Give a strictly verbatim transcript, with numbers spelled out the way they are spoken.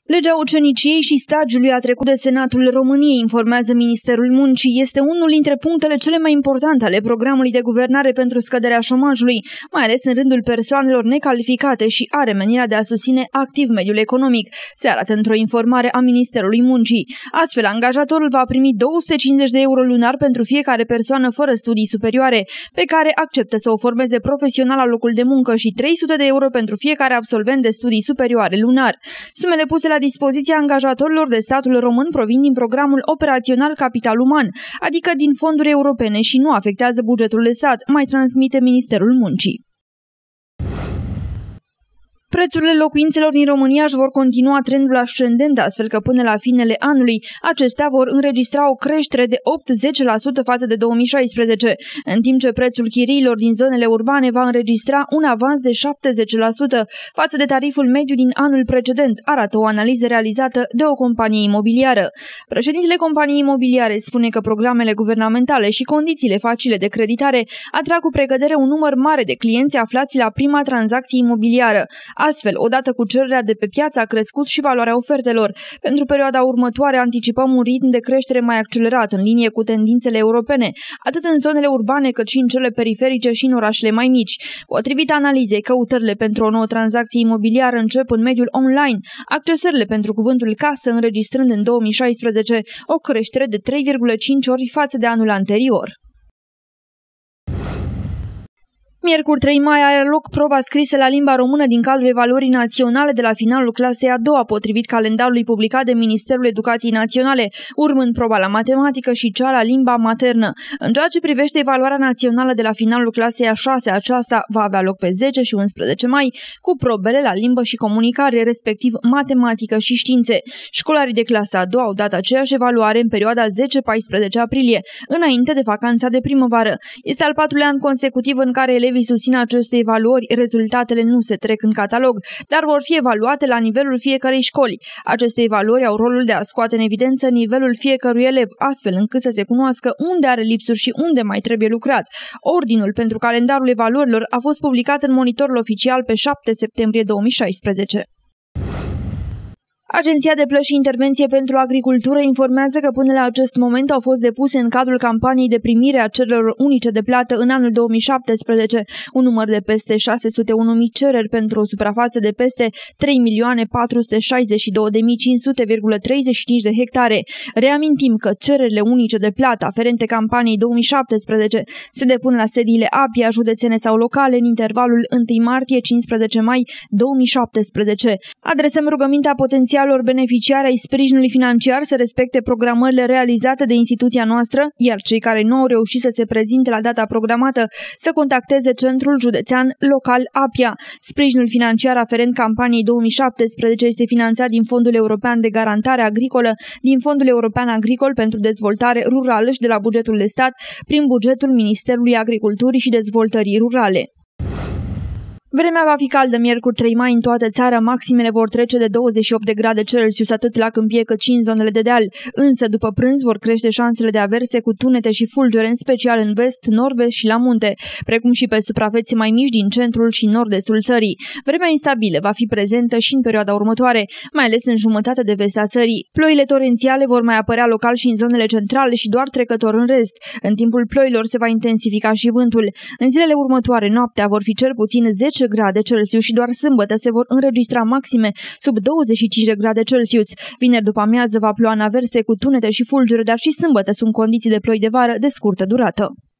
Legea uceniciei și stagiului a trecut de Senatul României, informează Ministerul Muncii. Este unul dintre punctele cele mai importante ale programului de guvernare pentru scăderea șomajului, mai ales în rândul persoanelor necalificate, și are menirea de a susține activ mediul economic, se arată într-o informare a Ministerului Muncii. Astfel, angajatorul va primi două sute cincizeci de euro lunar pentru fiecare persoană fără studii superioare, pe care acceptă să o formeze profesional la locul de muncă, și trei sute de euro pentru fiecare absolvent de studii superioare lunar. Sumele puse la la dispoziția angajatorilor de statul român provin din programul operațional Capital Uman, adică din fonduri europene, și nu afectează bugetul de stat, mai transmite Ministerul Muncii. Prețurile locuințelor din România își vor continua trendul ascendent, astfel că până la finele anului acestea vor înregistra o creștere de opt la zece la sută față de două mii șaisprezece, în timp ce prețul chiriilor din zonele urbane va înregistra un avans de șaptezeci la sută față de tariful mediu din anul precedent, arată o analiză realizată de o companie imobiliară. Președintele companiei imobiliare spune că programele guvernamentale și condițiile facile de creditare atrag cu precădere un număr mare de clienți aflați la prima tranzacție imobiliară. Astfel, odată cu cererea de pe piață a crescut și valoarea ofertelor. Pentru perioada următoare anticipăm un ritm de creștere mai accelerat, în linie cu tendințele europene, atât în zonele urbane cât și în cele periferice și în orașele mai mici. Potrivit analizei, căutările pentru o nouă tranzacție imobiliară încep în mediul online, accesările pentru cuvântul casă înregistrând în două mii șaisprezece o creștere de trei virgulă cinci ori față de anul anterior. Miercuri trei mai are loc proba scrisă la limba română din cadrul evaluării naționale de la finalul clasei a doua, potrivit calendarului publicat de Ministerul Educației Naționale, urmând proba la matematică și cea la limba maternă. În ceea ce privește evaluarea națională de la finalul clasei a șasea, aceasta va avea loc pe zece și unsprezece mai, cu probele la limbă și comunicare, respectiv matematică și științe. Școlarii de clasa a doua au dat aceeași evaluare în perioada zece paisprezece aprilie, înainte de vacanța de primăvară. Este al patrulea an consecutiv în care elevii susțin aceste evaluări, rezultatele nu se trec în catalog, dar vor fi evaluate la nivelul fiecărei școli. Aceste evaluări au rolul de a scoate în evidență nivelul fiecărui elev, astfel încât să se cunoască unde are lipsuri și unde mai trebuie lucrat. Ordinul pentru calendarul evaluărilor a fost publicat în Monitorul Oficial pe șapte septembrie două mii șaisprezece. Agenția de Plăți și Intervenție pentru Agricultură informează că până la acest moment au fost depuse în cadrul campaniei de primire a cererilor unice de plată în anul două mii șaptesprezece un număr de peste șase sute unu mii cereri pentru o suprafață de peste trei milioane patru sute șaizeci și două de mii cinci sute virgulă treizeci și cinci de hectare. Reamintim că cererile unice de plată aferente campaniei două mii șaptesprezece se depun la sediile A P I A județene sau locale în intervalul întâi martie - cincisprezece mai două mii șaptesprezece. Adresăm rugămintea potențială beneficiari ai sprijinului financiar să respecte programările realizate de instituția noastră, iar cei care nu au reușit să se prezinte la data programată să contacteze Centrul Județean Local A P I A. Sprijinul financiar aferent campaniei două mii șaptesprezece este finanțat din Fondul European de Garantare Agricolă, din Fondul European Agricol pentru Dezvoltare Rurală și de la bugetul de stat, prin bugetul Ministerului Agriculturii și Dezvoltării Rurale. Vremea va fi caldă miercuri trei mai în toată țara, maximele vor trece de douăzeci și opt de grade Celsius atât la câmpie cât și în zonele de deal, însă după prânz vor crește șansele de averse cu tunete și fulgere, în special în vest, nord-vest și la munte, precum și pe suprafețe mai mici din centrul și nord-estul țării. Vremea instabilă va fi prezentă și în perioada următoare, mai ales în jumătatea de vest a țării. Ploile torențiale vor mai apărea local și în zonele centrale și doar trecător în rest. În timpul ploilor se va intensifica și vântul. În zilele următoare, noaptea vor fi cel puțin zece grade Celsius și doar sâmbătă se vor înregistra maxime sub douăzeci și cinci de grade Celsius. Vineri după amiază va ploua în averse cu tunete și fulgere, dar și sâmbătă sunt condiții de ploi de vară de scurtă durată.